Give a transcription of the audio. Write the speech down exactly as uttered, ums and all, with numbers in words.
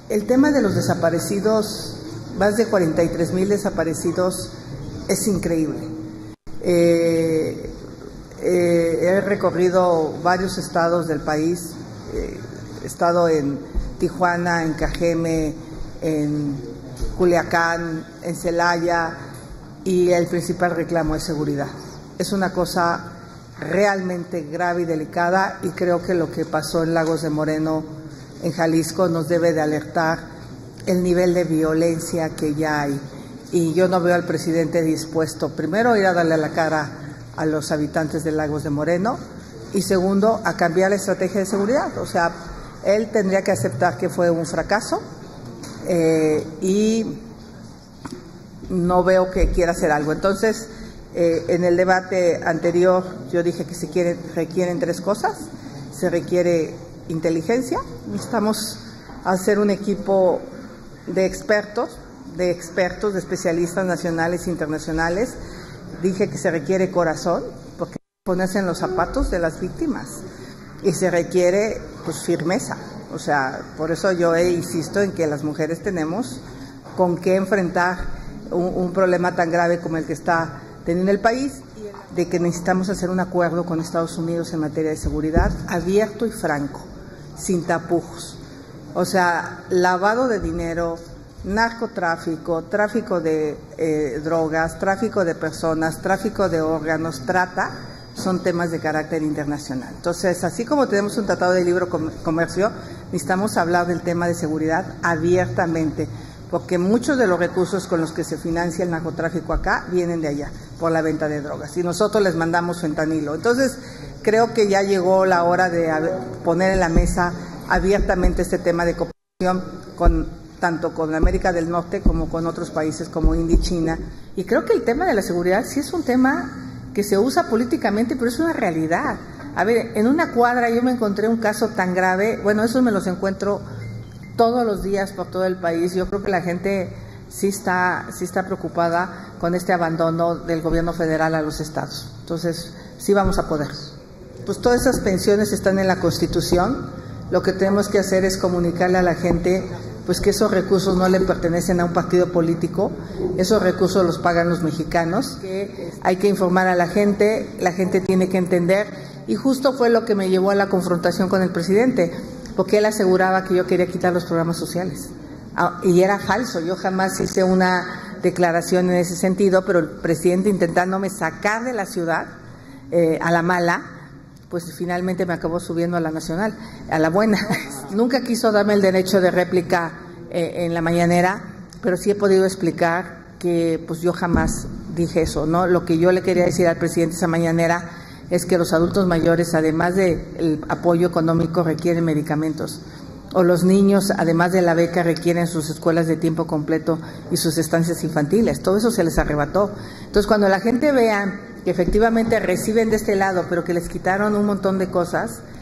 El tema de los desaparecidos, más de cuarenta y tres mil desaparecidos, es increíble. Eh, eh, he recorrido varios estados del país, eh, he estado en Tijuana, en Cajeme, en Culiacán, en Celaya, y el principal reclamo es seguridad. Es una cosa realmente grave y delicada, y creo que lo que pasó en Lagos de Moreno, en Jalisco, nos debe de alertar el nivel de violencia que ya hay. Y yo no veo al presidente dispuesto, primero, a ir a darle la cara a los habitantes de Lagos de Moreno, y segundo, a cambiar la estrategia de seguridad. O sea, él tendría que aceptar que fue un fracaso, eh, y no veo que quiera hacer algo. Entonces, eh, en el debate anterior yo dije que se quieren, requieren tres cosas. Se requiere inteligencia, necesitamos hacer un equipo de expertos, de expertos, de especialistas nacionales e internacionales. Dije que se requiere corazón, porque ponerse en los zapatos de las víctimas, y se requiere pues firmeza. O sea, por eso yo he, insisto en que las mujeres tenemos con qué enfrentar un, un problema tan grave como el que está teniendo el país, de que necesitamos hacer un acuerdo con Estados Unidos en materia de seguridad, abierto y franco, sin tapujos. O sea, lavado de dinero, narcotráfico, tráfico de eh, drogas, tráfico de personas, tráfico de órganos, trata, son temas de carácter internacional. Entonces, así como tenemos un tratado de libre comercio, necesitamos hablar del tema de seguridad abiertamente, porque muchos de los recursos con los que se financia el narcotráfico acá vienen de allá, por la venta de drogas, y nosotros les mandamos fentanilo. Entonces, creo que ya llegó la hora de poner en la mesa abiertamente este tema de cooperación, con, tanto con América del Norte como con otros países como India y China. Y creo que el tema de la seguridad sí es un tema que se usa políticamente, pero es una realidad. A ver, en una cuadra yo me encontré un caso tan grave, bueno, esos me los encuentro todos los días por todo el país. Yo creo que la gente sí está, sí está preocupada con este abandono del gobierno federal a los estados. Entonces, sí vamos a poder. Pues todas esas pensiones están en la Constitución. Lo que tenemos que hacer es comunicarle a la gente pues que esos recursos no le pertenecen a un partido político, esos recursos los pagan los mexicanos, que hay que informar a la gente, la gente tiene que entender, y justo fue lo que me llevó a la confrontación con el presidente, porque él aseguraba que yo quería quitar los programas sociales, y era falso. Yo jamás hice una declaración en ese sentido, pero el presidente, intentándome sacar de la ciudad eh, a la mala, pues finalmente me acabó subiendo a la nacional, a la buena. Nunca quiso darme el derecho de réplica eh, en la mañanera, pero sí he podido explicar que pues yo jamás dije eso, ¿no? Lo que yo le quería decir al presidente esa mañanera es que los adultos mayores, además del apoyo económico, requieren medicamentos, o los niños, además de la beca, requieren sus escuelas de tiempo completo y sus estancias infantiles. Todo eso se les arrebató. Entonces, cuando la gente vea que efectivamente reciben de este lado, pero que les quitaron un montón de cosas,